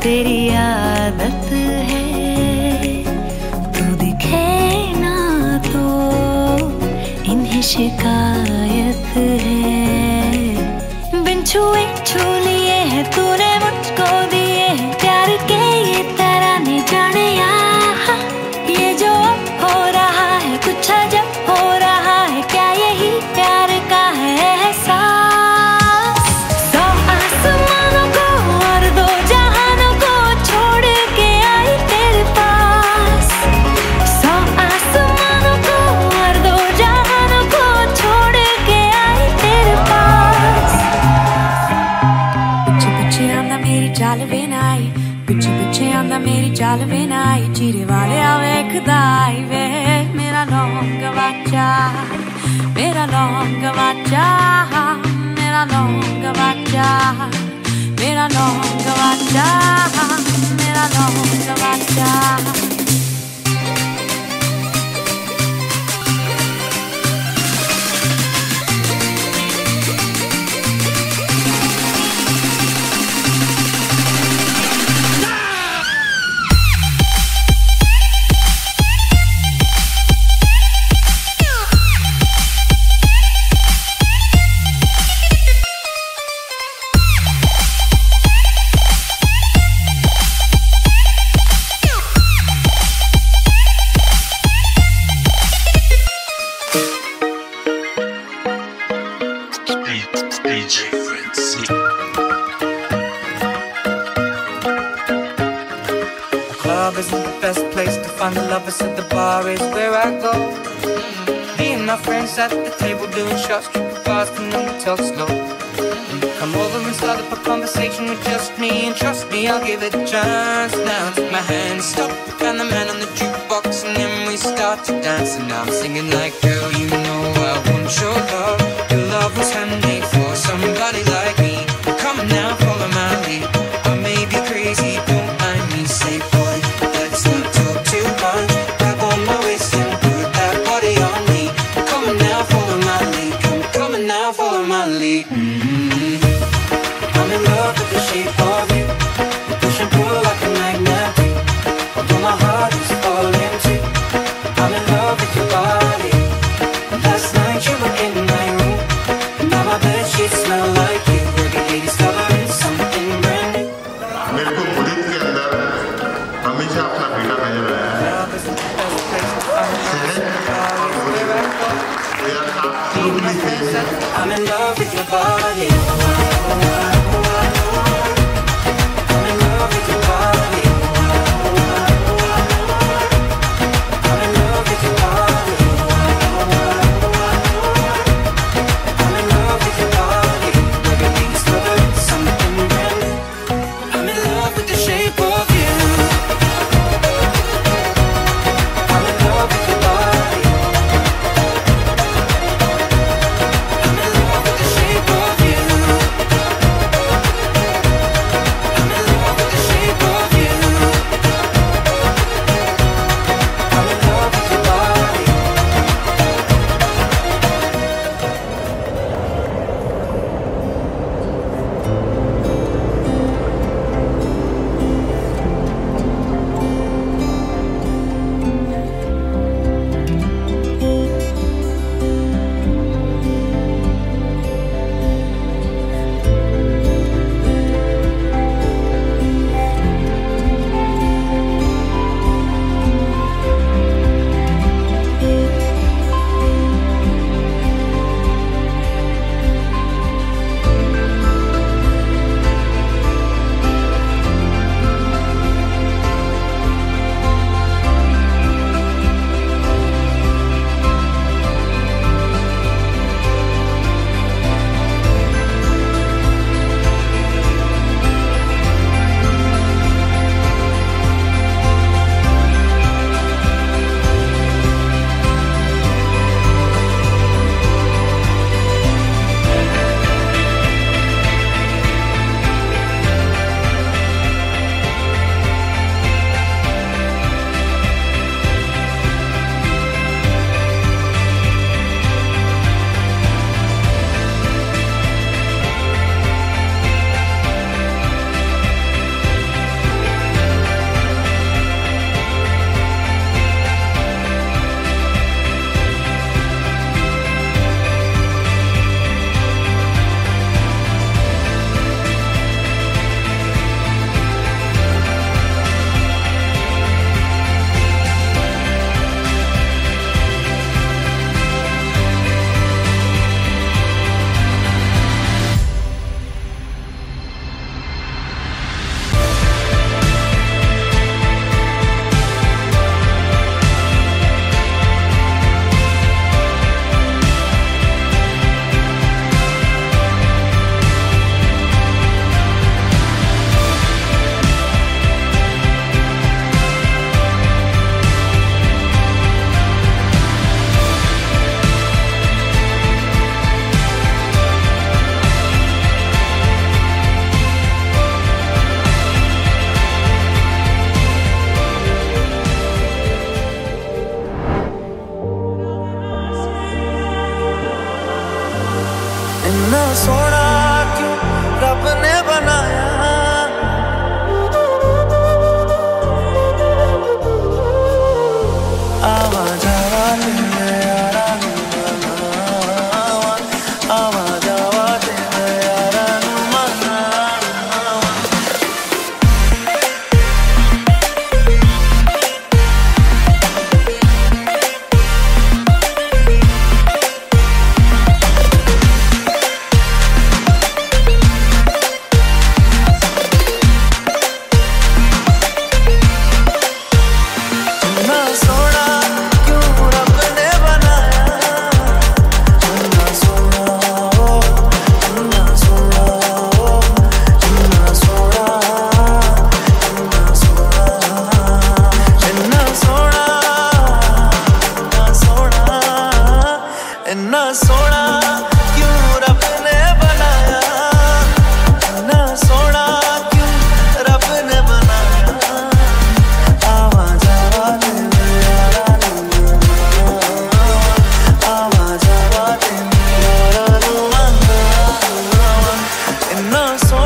तेरी आदत है, तू दिखे ना तो इन्हें शिकायत है। बिन छुए छू लिए हैं तूने मुझको दिए हैं प्यार के ये तराने जाने यहाँ। ये जो हो रहा है कुछ अजब हो रहा है, क्या यही प्यार का है एहसास। सौ आसमानों को और दो जहानों को छोड़ के आई तेरे पास। सौ आसमानों को और दो जहानों को छोड़ के आई तेरे पास। पिछे पिछे आंदा मेरी चाल वे नाई, पिछे पिछे आंदा मेरी चाल वे नाई। चीरे वाले वेखदा आई वे मेरा लौंग वाचा, मेरा लौंग वाचा, मेरा लौंग वाचा, मेरा लौंग वाचा, मेरा लौंग वाचा। Isn't the best place to find the lovers, so the bar is where I go. Me and my friends at the table doing shots, tripping fast and then we talk slow. Come over and start up a conversation with just me, and trust me, I'll give it a chance. Now take my hand, stop, and the man on the jukebox, and then we start to dance. And now I'm singing like, girl, you know I want your love. Your love was handmade for somebody like me. Come on now, follow my lead. I may be crazy, don't mind me, say boy, let's not talk too much. Grab on my waist and put that body on me. Come on now, follow my lead. Come on now, follow my lead. I'm in love with the shape of you. You push and pull like a magnet do. Although my heart is falling too. I'm in love with your body. Last night you were in my room. Now my bed इन्ना